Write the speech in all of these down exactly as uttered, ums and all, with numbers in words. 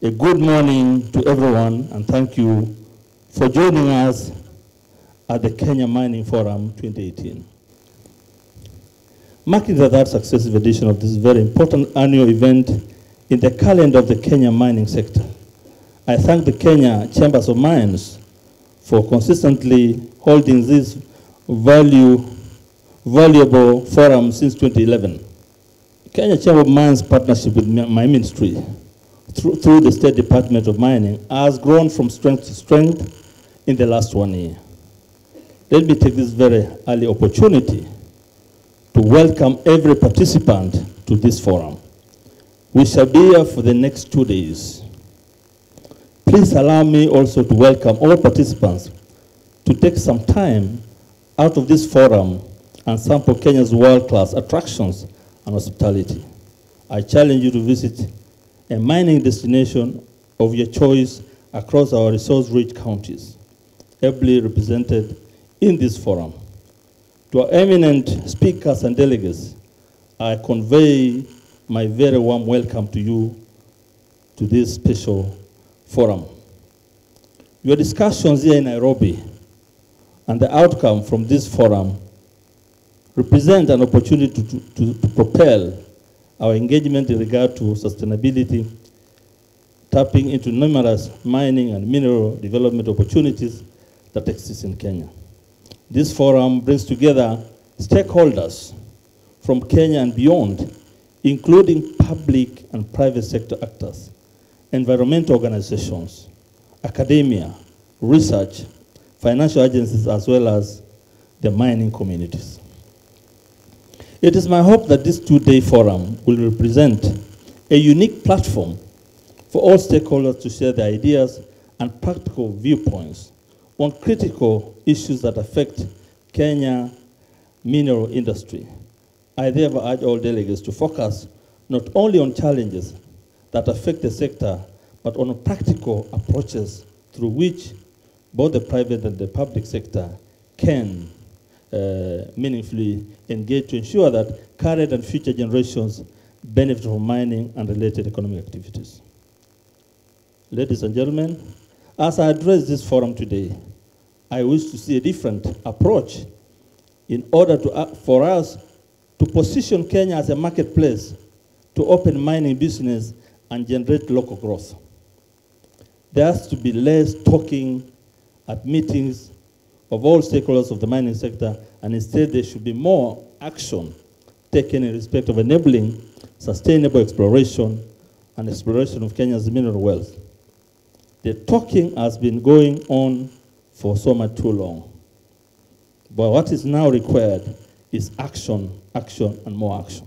A good morning to everyone, and thank you for joining us at the Kenya Mining Forum twenty eighteen. Marking the third successive edition of this very important annual event in the calendar of the Kenya mining sector, I thank the Kenya Chambers of Mines for consistently holding this value, valuable forum since twenty eleven. Kenya Chamber of Mines partnership with my ministry through, through the State Department of Mining has grown from strength to strength in the last one year. Let me take this very early opportunity to welcome every participant to this forum. We shall be here for the next two days. Please allow me also to welcome all participants to take some time out of this forum and sample Kenya's world-class attractions and hospitality. I challenge you to visit a mining destination of your choice across our resource-rich counties, ably represented in this forum. To our eminent speakers and delegates, I convey my very warm welcome to you to this special forum. Your discussions here in Nairobi and the outcome from this forum represent an opportunity to, to, to propel our engagement in regard to sustainability, tapping into numerous mining and mineral development opportunities that exist in Kenya. This forum brings together stakeholders from Kenya and beyond, including public and private sector actors, environmental organizations, academia, research, financial agencies, as well as the mining communities. It is my hope that this two-day forum will represent a unique platform for all stakeholders to share their ideas and practical viewpoints on critical issues that affect Kenya mineral industry. I therefore urge all delegates to focus not only on challenges that affect the sector, but on practical approaches through which both the private and the public sector can uh, meaningfully engage to ensure that current and future generations benefit from mining and related economic activities. Ladies and gentlemen, as I address this forum today, I wish to see a different approach in order to, uh, for us to position Kenya as a marketplace to open mining business and generate local growth. There has to be less talking at meetings of all stakeholders of the mining sector, and instead there should be more action taken in respect of enabling sustainable exploration and exploration of Kenya's mineral wealth. The talking has been going on for so much too long. But what is now required is action, action, and more action.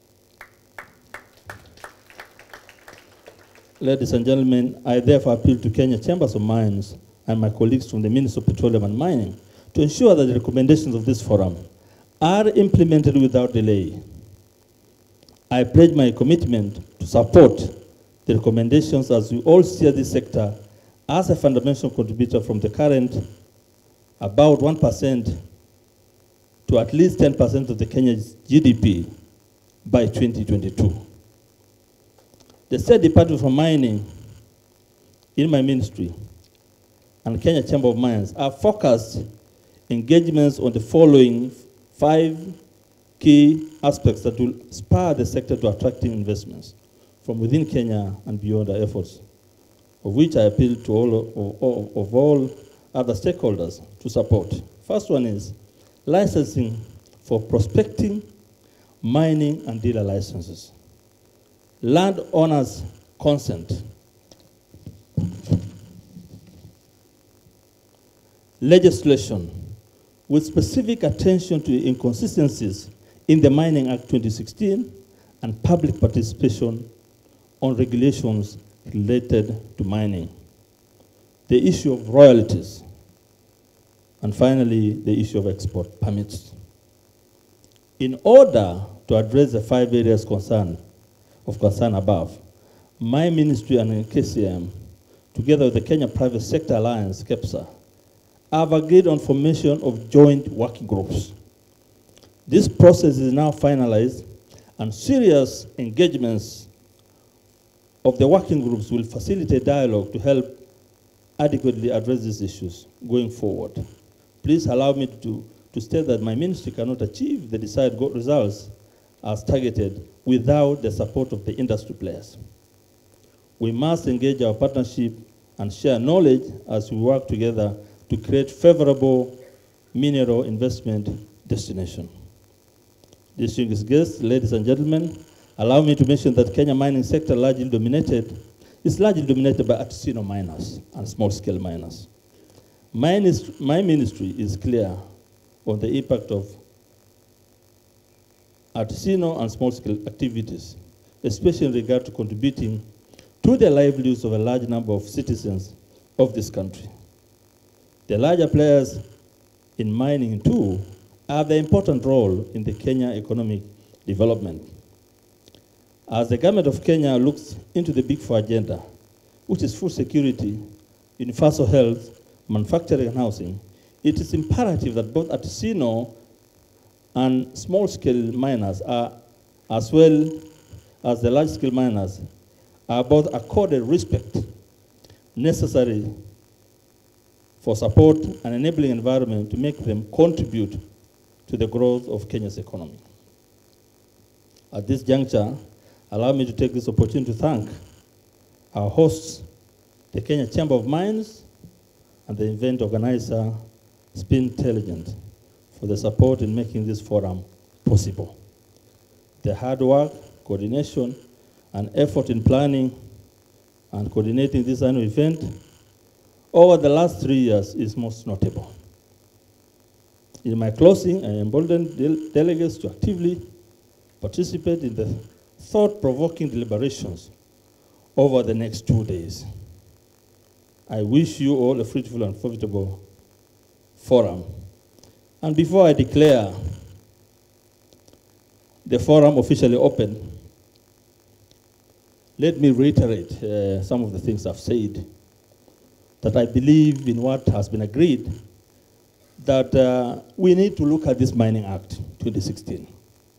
Ladies and gentlemen, I therefore appeal to Kenya Chambers of Mines and my colleagues from the Ministry of Petroleum and Mining to ensure that the recommendations of this forum are implemented without delay. I pledge my commitment to support the recommendations as we all steer this sector as a fundamental contributor from the current about one percent to at least ten percent of the Kenya's G D P by twenty twenty-two. The State Department for Mining in my ministry and Kenya Chamber of Mines are focused engagements on the following five key aspects that will spur the sector to attracting investments from within Kenya and beyond our efforts, of which I appeal to all of, of, of all other stakeholders to support. First one is licensing for prospecting, mining, and dealer licenses. Landowners' consent. Legislation with specific attention to inconsistencies in the Mining Act twenty sixteen and public participation on regulations related to mining. The issue of royalties. And finally, the issue of export permits. In order to address the five areas concern, of concern above, my ministry and K C M, together with the Kenya Private Sector Alliance, KEPSA, have agreed on formation of joint working groups. This process is now finalized, and serious engagements of the working groups will facilitate dialogue to help adequately address these issues going forward. Please allow me to, to state that my ministry cannot achieve the desired results as targeted without the support of the industry players. We must engage our partnership and share knowledge as we work together to create favorable mineral investment destination. Distinguished guests, ladies and gentlemen, allow me to mention that Kenya mining sector largely dominated, is largely dominated by artisanal miners and small-scale miners. My, my ministry is clear on the impact of artisanal and small-scale activities, especially in regard to contributing to the livelihoods of a large number of citizens of this country. The larger players in mining, too, have the important role in the Kenya economic development. As the government of Kenya looks into the Big Four agenda, which is food security, universal health, manufacturing and housing, it is imperative that both artisanal and small-scale miners, are, as well as the large-scale miners, are both accorded respect necessary for support and enabling environment to make them contribute to the growth of Kenya's economy. At this juncture, allow me to take this opportunity to thank our hosts, the Kenya Chamber of Mines, and the event organizer, Spintelligent, for the support in making this forum possible. The hard work, coordination, and effort in planning and coordinating this annual event over the last three years is most notable. In my closing, I embolden del delegates to actively participate in the thought-provoking deliberations over the next two days. I wish you all a fruitful and profitable forum. And before I declare the forum officially open, let me reiterate uh, some of the things I've said, that I believe in what has been agreed, that uh, we need to look at this Mining Act twenty sixteen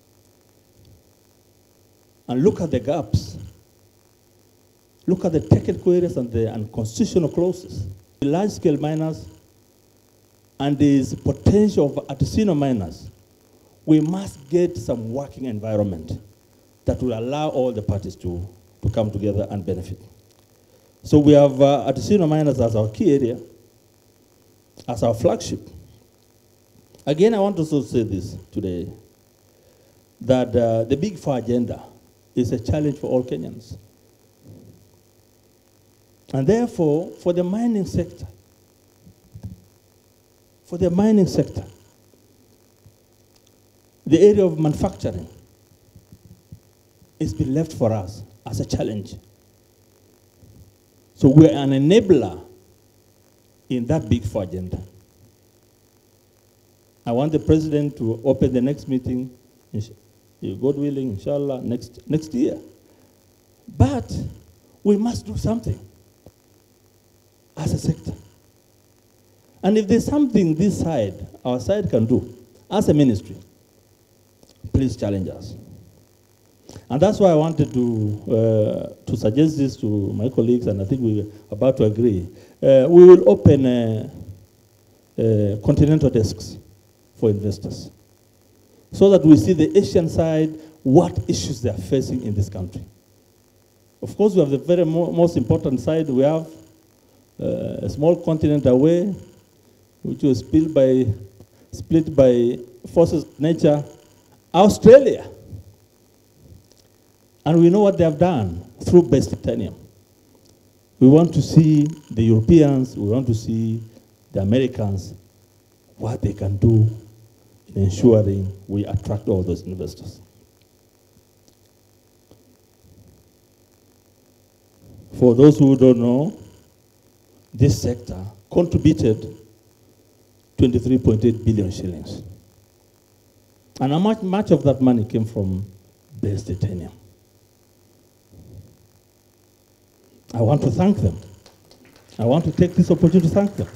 and look at the gaps, look at the technical areas and the unconstitutional clauses. The large-scale miners and the potential of artisanal miners, we must get some working environment that will allow all the parties to, to come together and benefit. So we have uh, artisanal miners as our key area, as our flagship. Again, I want to also say this today, that uh, the Big Four agenda is a challenge for all Kenyans. And therefore, for the mining sector, for the mining sector, the area of manufacturing is been left for us as a challenge. So we're an enabler in that Big Four agenda. I want the president to open the next meeting, God willing, inshallah, next, next year. But we must do something as a sector. And if there's something this side, our side can do, as a ministry, please challenge us. And that's why I wanted to, uh, to suggest this to my colleagues, and I think we're about to agree. Uh, we will open uh, uh, continental desks for investors, so that we see the Asian side, what issues they are facing in this country. Of course, we have the very mo most important side. We have uh, a small continent away, which was split by, split by forces of nature, Australia. And we know what they have done through base titanium. We want to see the Europeans, we want to see the Americans, what they can do in ensuring we attract all those investors. For those who don't know, this sector contributed twenty-three point eight billion shillings. And how much, much of that money came from base titanium. I want to thank them. I want to take this opportunity to thank them.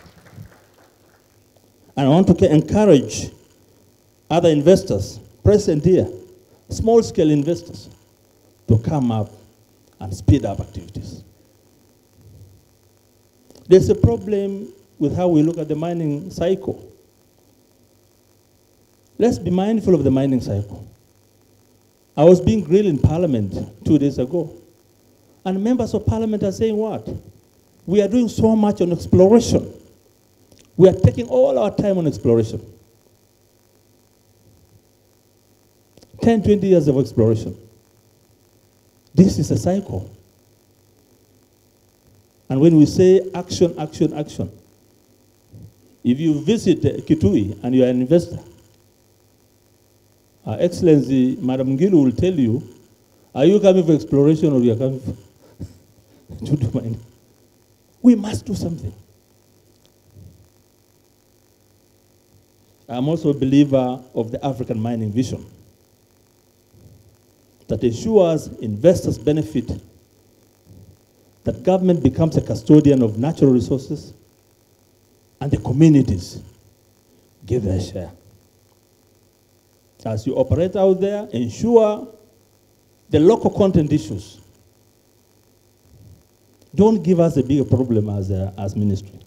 And I want to encourage other investors present here, small-scale investors, to come up and speed up activities. There's a problem with how we look at the mining cycle. Let's be mindful of the mining cycle. I was being grilled in Parliament two days ago, and members of Parliament are saying what? We are doing so much on exploration. We are taking all our time on exploration. ten, twenty years of exploration. This is a cycle. And when we say action, action, action, if you visit Kitui and you are an investor, Her Excellency, Madam Ngilu will tell you, are you coming for exploration or you are coming for to do mining? We must do something. I'm also a believer of the African mining vision that ensures investors benefit, that government becomes a custodian of natural resources, and the communities give their share. As you operate out there, ensure the local content issues. Don't give us a bigger problem as, a, as ministry.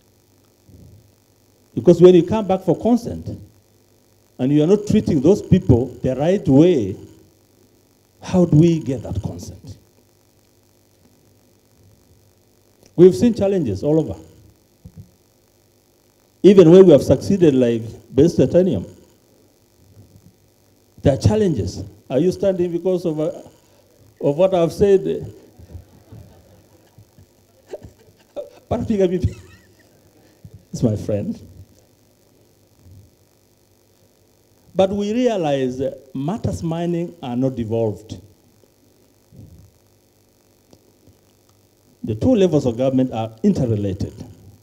Because when you come back for consent, and you are not treating those people the right way, how do we get that consent? We've seen challenges all over. Even when we have succeeded, like base titanium, there are challenges. Are you standing because of, uh, of what I've said? It's my friend. But we realize that matters mining are not devolved. The two levels of government are interrelated.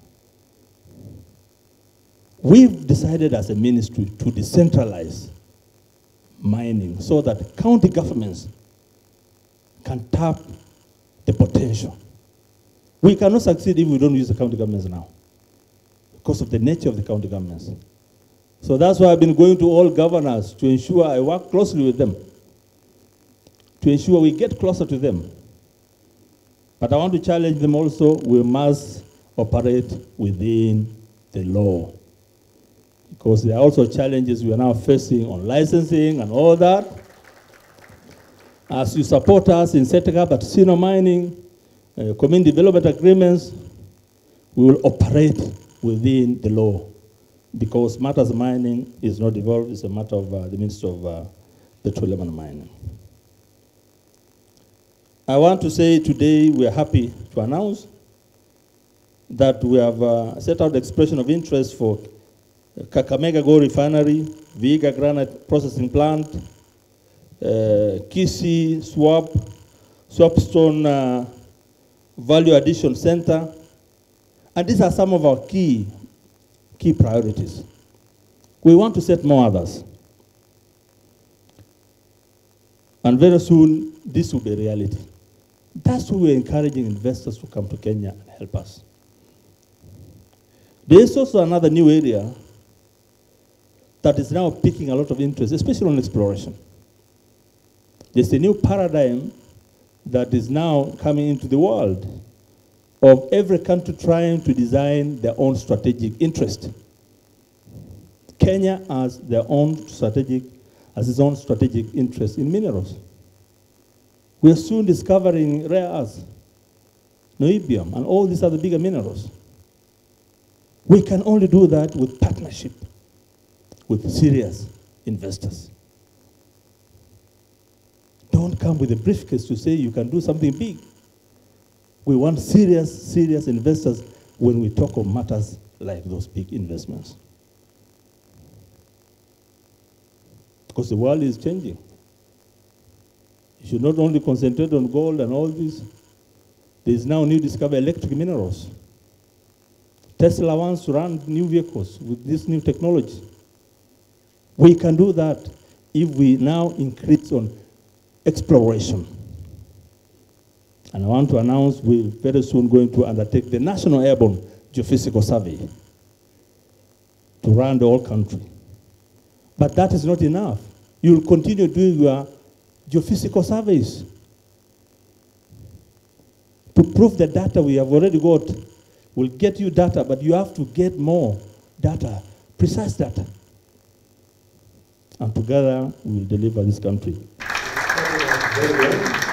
We've decided as a ministry to decentralize mining so that county governments can tap the potential. We cannot succeed if we don't use the county governments now because of the nature of the county governments. So that's why I've been going to all governors to ensure I work closely with them, to ensure we get closer to them. But I want to challenge them also, we must operate within the law. Because there are also challenges we are now facing on licensing and all that. As you support us in setting up artisanal mining, uh, community development agreements, we will operate within the law. Because matters mining is not devolved, it's a matter of uh, the Minister of uh, Petroleum and Mining. I want to say today we are happy to announce that we have uh, set out the expression of interest for Kakamega Gold Refinery, Vihiga Granite Processing Plant, uh, Kisii Swap, Swapstone uh, Value Addition Center, and these are some of our key key priorities. We want to set more others. And very soon, this will be a reality. That's why we're encouraging investors to come to Kenya and help us. There is also another new area that is now piquing a lot of interest, especially on exploration. There's a new paradigm that is now coming into the world of every country trying to design their own strategic interest. Kenya has their own strategic, has its own strategic interest in minerals. We are soon discovering rare earths, niobium, and all these other bigger minerals. We can only do that with partnership with serious investors. Don't come with a briefcase to say you can do something big. We want serious, serious investors when we talk of matters like those big investments. Because the world is changing. You should not only concentrate on gold and all this. There is now new discovery electric minerals. Tesla wants to run new vehicles with this new technology. We can do that if we now increase on exploration. And I want to announce we're very soon going to undertake the National Airborne Geophysical Survey to run the whole country. But that is not enough. You'll continue doing your geophysical surveys. to prove the data we have already got. We'll get you data, but you have to get more data, precise data. And together, we will deliver this country. Very well.